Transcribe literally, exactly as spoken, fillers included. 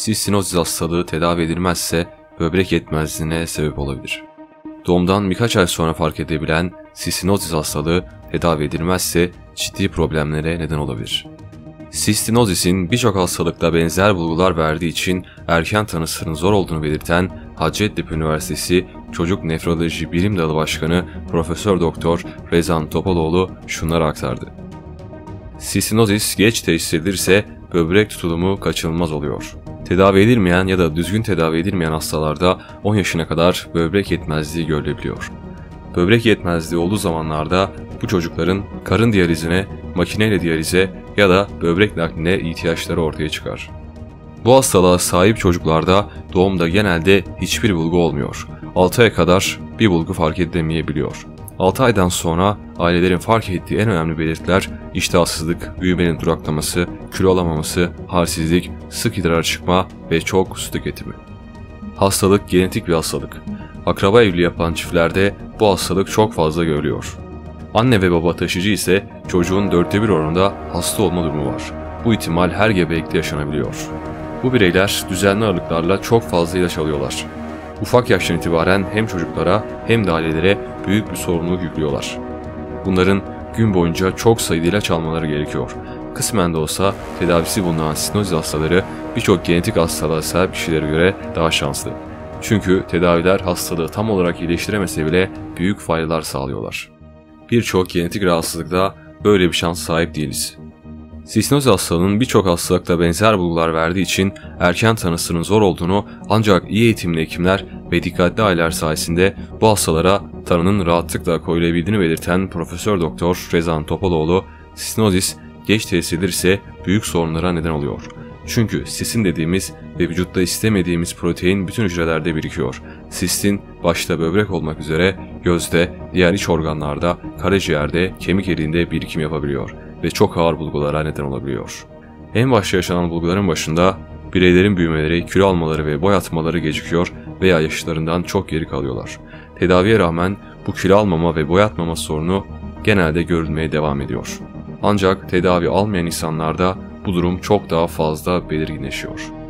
Sistinozis hastalığı tedavi edilmezse böbrek yetmezliğine sebep olabilir. Doğumdan birkaç ay sonra fark edebilen sistinozis hastalığı tedavi edilmezse ciddi problemlere neden olabilir. Sistinozisin birçok hastalıkla benzer bulgular verdiği için erken tanısının zor olduğunu belirten Hacettepe Üniversitesi Çocuk Nefroloji Bilim Dalı Başkanı Profesör Doktor Rezan Topaloğlu şunları aktardı. Sistinozis geç teşhis edilirse böbrek tutulumu kaçınılmaz oluyor. Tedavi edilmeyen ya da düzgün tedavi edilmeyen hastalarda on yaşına kadar böbrek yetmezliği görülebiliyor. Böbrek yetmezliği olduğu zamanlarda bu çocukların karın diyalizine, makineyle diyalize ya da böbrek nakline ihtiyaçları ortaya çıkar. Bu hastalığa sahip çocuklarda doğumda genelde hiçbir bulgu olmuyor. altı aya kadar bir bulgu fark edilemeyebiliyor. altı aydan sonra ailelerin fark ettiği en önemli belirtiler iştahsızlık, büyümenin duraklaması, kilo alamaması, halsizlik, sık idrar çıkma ve çok su tüketimi. Hastalık genetik bir hastalık. Akraba evliliği yapan çiftlerde bu hastalık çok fazla görülüyor. Anne ve baba taşıyıcı ise çocuğun dörtte bir oranında hasta olma durumu var. Bu ihtimal her gebelikte yaşanabiliyor. Bu bireyler düzenli aralıklarla çok fazla ilaç alıyorlar. Ufak yaştan itibaren hem çocuklara hem de ailelere büyük bir sorumluluk yüklüyorlar. Bunların gün boyunca çok sayıda ilaç almaları gerekiyor. Kısmen de olsa tedavisi bulunan sistinozis hastaları birçok genetik hastalığa sahip kişilere göre daha şanslı. Çünkü tedaviler hastalığı tam olarak iyileştiremese bile büyük faydalar sağlıyorlar. Birçok genetik rahatsızlıkta böyle bir şans sahip değiliz. Sistinozis hastalığının birçok hastalıkla benzer bulgular verdiği için erken tanısının zor olduğunu ancak iyi eğitimli hekimler ve dikkatli aileler sayesinde bu hastalara tanının rahatlıkla koyulabildiğini belirten Profesör Doktor Rezan Topaloğlu, sistinozis geç teşhis edilirse büyük sorunlara neden oluyor. Çünkü sisin dediğimiz ve vücutta istemediğimiz protein bütün hücrelerde birikiyor. Sistin başta böbrek olmak üzere gözde, diğer iç organlarda, karaciğerde, kemik eriğinde birikim yapabiliyor ve çok ağır bulgulara neden olabiliyor. En başta yaşanan bulguların başında bireylerin büyümeleri, kilo almaları ve boy atmaları gecikiyor veya yaşlarından çok geri kalıyorlar. Tedaviye rağmen bu kilo almama ve boy atmama sorunu genelde görülmeye devam ediyor. Ancak tedavi almayan insanlarda bu durum çok daha fazla belirginleşiyor.